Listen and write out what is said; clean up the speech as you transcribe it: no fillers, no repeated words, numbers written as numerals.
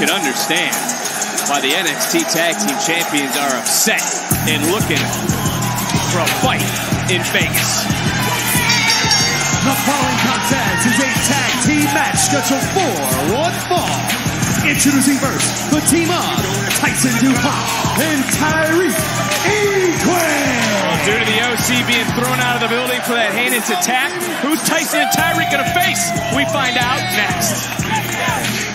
can understand why the NXT Tag Team Champions are upset and looking for a fight in Vegas. The following contest is a tag team match scheduled for one fall. Introducing first, the team of Tyson DuPont and Tyreek Equin. Well, due to the OC being thrown out of the building for that heinous attack, who's Tyson and Tyreek going to face? We find out next.